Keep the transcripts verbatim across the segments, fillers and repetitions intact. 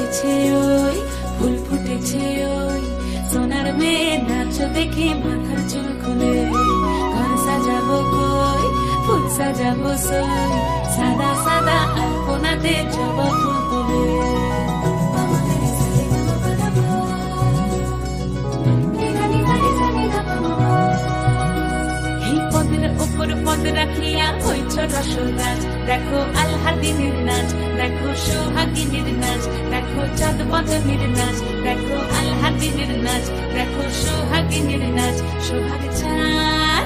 ফুটেছে ওই ফুল ফুটেছে ওই সোনার মেয়ে নাচ দেখে মাথার চুল খুলে ঘর সাজাবো কই ফুল সাজাবো সই সাদা সাদা আলপনাতে জবা ফুল তুলে উপর পদ রাখিয়া হইছ রসরাজ দেখো আলহাদিনের নাচ দেখো সোহাগিনীর নাচ দেখো চাঁদ বদনের নাচ দেখো আলহাদিনের নাচ দেখো সোহাগিনীর নাচ সোহাগ চাঁদ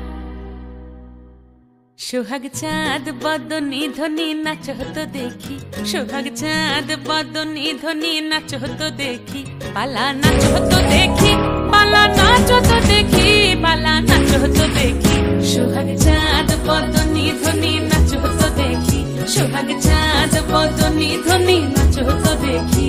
সোহাগ চাঁদ বদনী ধ্বনি নাচ হতো দেখি সোহাগ চাঁদ বদনী ধ্বনি নাচ হতো দেখি পালা নাচ হতো দেখি পালা নাচ হতো দেখি পালা নাচ হতো দেখি সোহাগ চাঁদ বদনী ধ্বনি নাচ হতো দেখি সোহাগ চাঁদ বদনী ধ্বনি নাচ হতো দেখি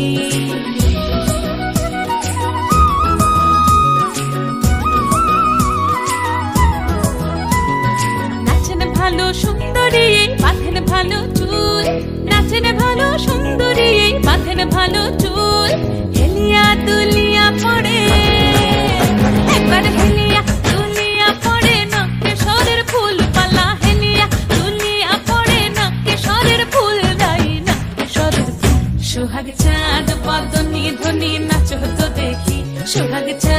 নাচেন ভালো সুন্দরী বাঁধেন ভালো চুল নাচেন ভালো সুন্দরী বাঁধেন ভালো চুল হেলিয়া দুলিয়া পড়ে একবার হেলিয়া দুলিয়া পড়ে নকে সরের ফুল পালা হেলিয়া দুলিয়া পড়ে নকে সরের ফুল দাই নকে সরের ফুল সোহাগ চাঁদ বদনী ধ্বনি নাচ হতো দেখি সোহাগ চাঁদ